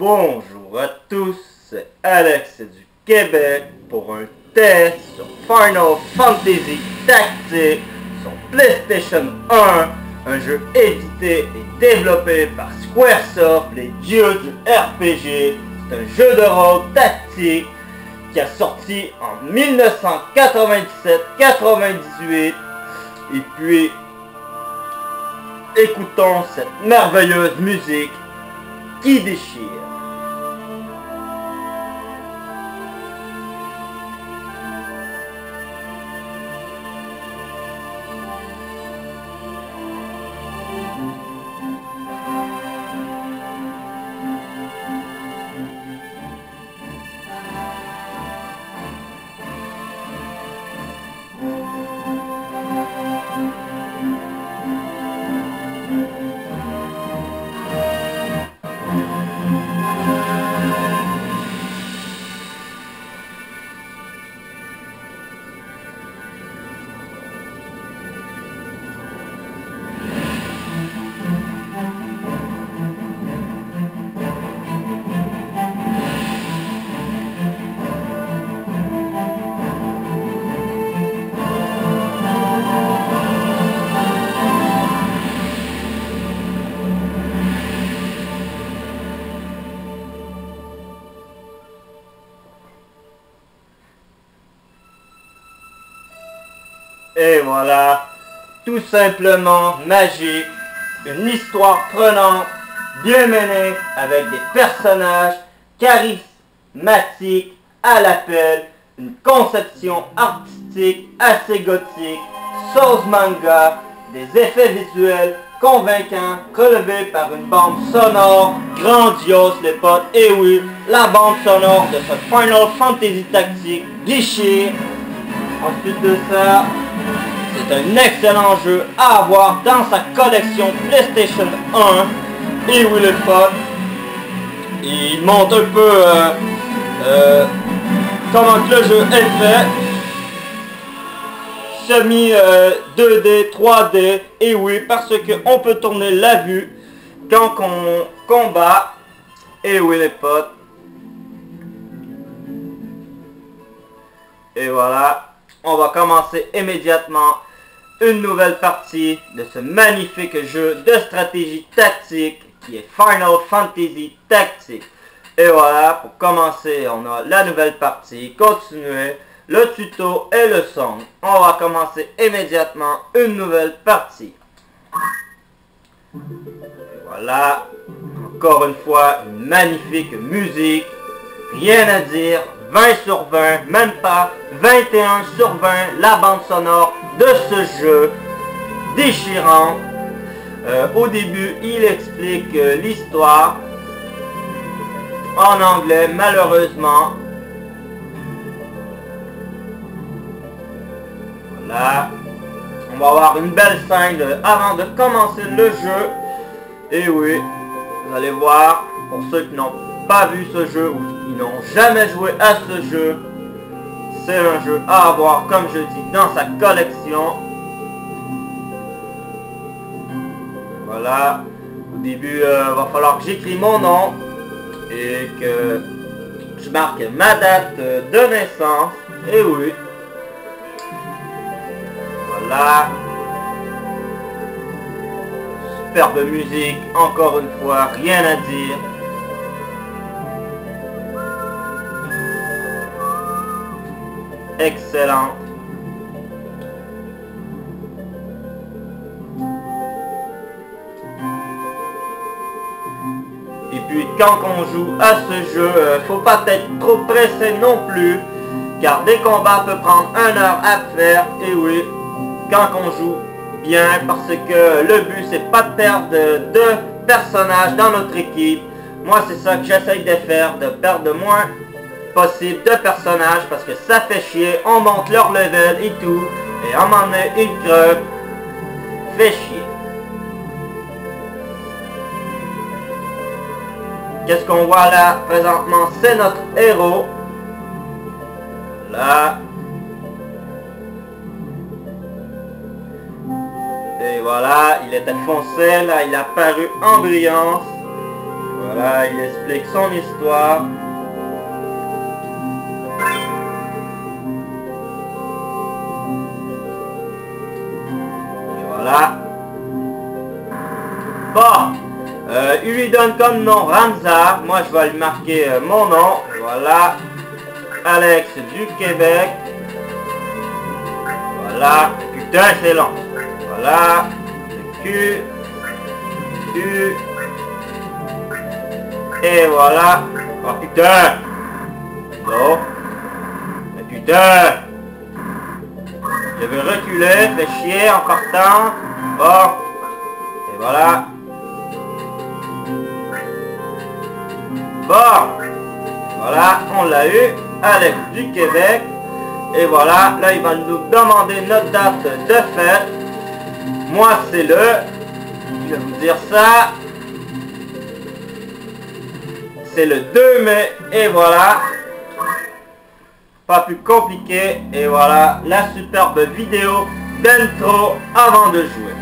Bonjour à tous, c'est Alex du Québec pour un test sur Final Fantasy Tactics sur PlayStation 1, un jeu édité et développé par Squaresoft, les dieux du RPG. C'est un jeu de rôle tactique qui a sorti en 1997-98 et puis écoutons cette merveilleuse musique qui déchire. Et voilà, tout simplement magique, une histoire prenante, bien menée, avec des personnages charismatiques à l'appel, une conception artistique assez gothique, sauce manga, des effets visuels convaincants, relevés par une bande sonore grandiose les potes. Et oui, la bande sonore de ce Final Fantasy Tactics déchire. Ensuite de ça, c'est un excellent jeu à avoir dans sa collection PlayStation 1. Et oui les potes, il montre un peu comment le jeu est fait. Semi 2D, 3D. Et oui, parce qu'on peut tourner la vue quand on combat. Et oui les potes. Et voilà. On va commencer immédiatement une nouvelle partie de ce magnifique jeu de stratégie tactique qui est Final Fantasy Tactics. Et voilà, pour commencer, on a la nouvelle partie, continuer, le tuto et le son. On va commencer immédiatement une nouvelle partie. Voilà, encore une fois, une magnifique musique, rien à dire. 20 sur 20, même pas 21 sur 20, la bande sonore de ce jeu déchirant. Au début, il explique l'histoire en anglais, malheureusement. Voilà. On va avoir une belle scène avant de commencer le jeu. Et oui, vous allez voir, pour ceux qui n'ont pas vu ce jeu ou qui n'ont jamais joué à ce jeu, c'est un jeu à avoir, comme je dis, dans sa collection. Voilà, au début va falloir que j'écris mon nom et que je marque ma date de naissance. Et oui, voilà, superbe musique, encore une fois, rien à dire. Excellent. Et puis quand on joue à ce jeu, faut pas être trop pressé non plus, car des combats peuvent prendre 1 heure à faire. Et oui, quand on joue bien, parce que le but c'est pas de perdre de personnages dans notre équipe. Moi c'est ça que j'essaye de faire, de perdre le moins possible de personnages, parce que ça fait chier, on monte leur level et tout, et à un moment donné, ils crevent, fait chier. Qu'est-ce qu'on voit là, présentement, c'est notre héros, là, et voilà, il était foncé, là, il a paru en brillance, Voilà, il explique son histoire. Et voilà. Bon, il lui donne comme nom Ramza. Moi, je vais lui marquer mon nom. Voilà. Alex du Québec. Voilà. Putain, c'est long. Voilà. Q. U. Et voilà. Oh putain. Non. Mais putain. Je vais reculer. Fait chier en partant. Bon. Et voilà. Bon. Voilà. On l'a eu. Alex du Québec. Et voilà. Là, il va nous demander notre date de fête. Moi, c'est le... Je vais vous dire ça. C'est le 2 mai. Et voilà. Pas plus compliqué. Et voilà la superbe vidéo d'intro avant de jouer.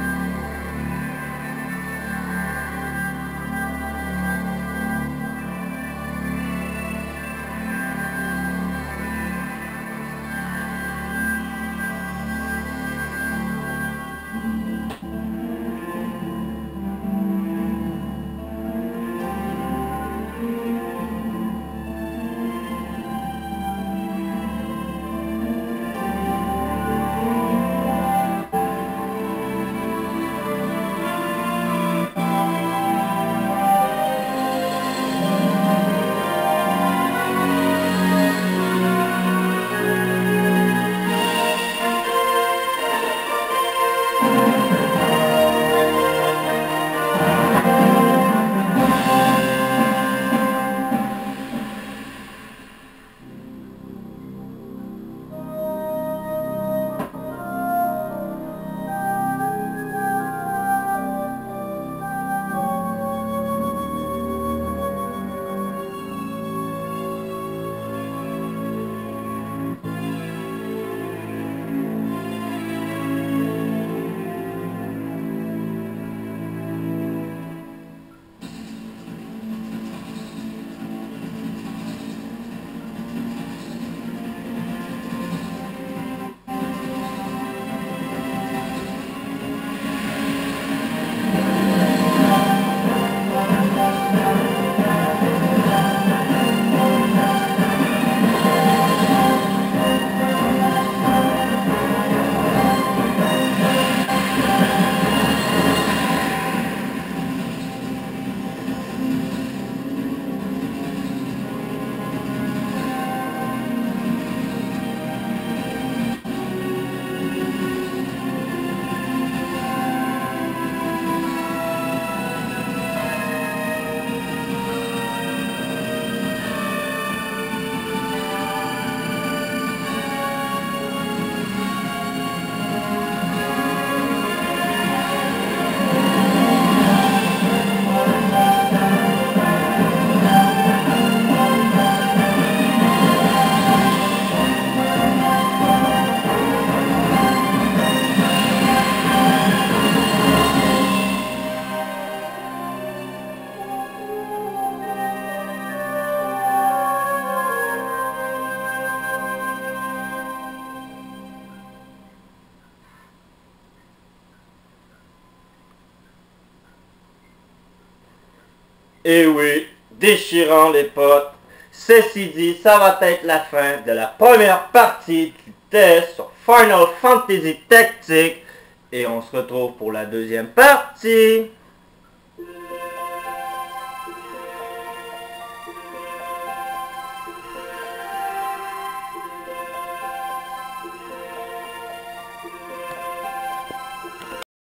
Et oui, déchirant les potes. Ceci dit, ça va être la fin de la première partie du test sur Final Fantasy Tactics. Et on se retrouve pour la deuxième partie.